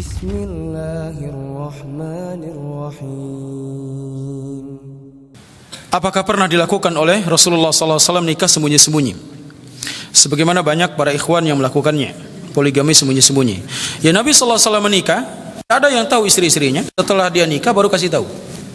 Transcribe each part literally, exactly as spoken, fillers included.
Bismillahirrahmanirrahim. Apakah pernah dilakukan oleh Rasulullah sallallahu alaihi wasallam nikah sembunyi-sembunyi? Sebagaimana banyak para ikhwan yang melakukannya, poligami sembunyi-sembunyi. Ya, Nabi sallallahu alaihi wasallam menikah, ada yang tahu istri-istrinya. Setelah dia nikah baru kasih tahu.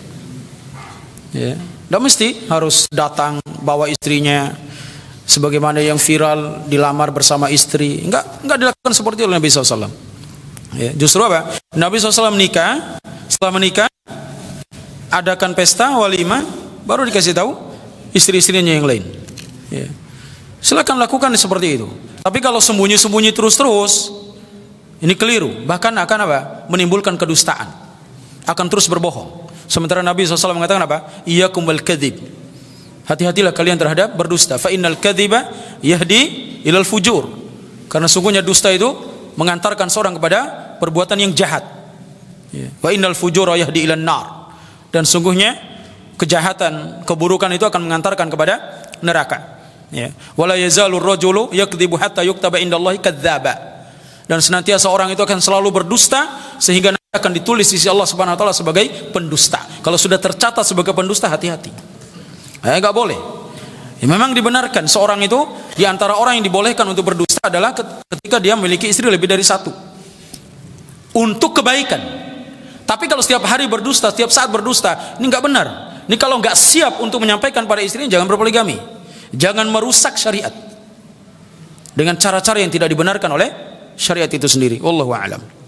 Ya, tidak mesti harus datang bawa istrinya sebagaimana yang viral dilamar bersama istri. Enggak, enggak dilakukan seperti itu oleh Nabi sallallahu alaihi wasallam. Ya, justru apa? Nabi sallallahu alaihi wasallam menikah, setelah menikah adakan pesta walimah, baru dikasih tahu istri-istrinya yang lain. Ya. Silakan lakukan seperti itu. Tapi kalau sembunyi-sembunyi terus-terus, ini keliru. Bahkan akan apa? Menimbulkan kedustaan. Akan terus berbohong. Sementara Nabi sallallahu alaihi wasallam mengatakan apa? Iyyakum wal kadzib. Hati-hatilah kalian terhadap berdusta. Fa innal kadziba yahdi ilal fujur. Karena sungguhnya dusta itu mengantarkan seorang kepada perbuatan yang jahat. Wa innal fujura yahdi ilan nar. Dan sungguhnya kejahatan, keburukan itu akan mengantarkan kepada neraka. Ya. Wala yazalur rajulu yakdzibu hatta yuktaba indallahi kadzdzaba. Dan senantiasa orang itu akan selalu berdusta sehingga nanti akan ditulis di sisi Allah Subhanahu wa taala sebagai pendusta. Kalau sudah tercatat sebagai pendusta, hati-hati. Eh, enggak boleh. Ya, memang dibenarkan seorang itu di antara orang yang dibolehkan untuk berdusta adalah ketika dia memiliki istri lebih dari satu. Untuk kebaikan. Tapi kalau setiap hari berdusta, setiap saat berdusta, ini enggak benar. Ini kalau enggak siap untuk menyampaikan pada istrinya, jangan berpoligami. Jangan merusak syariat dengan cara-cara yang tidak dibenarkan oleh syariat itu sendiri. Wallahu a'lam.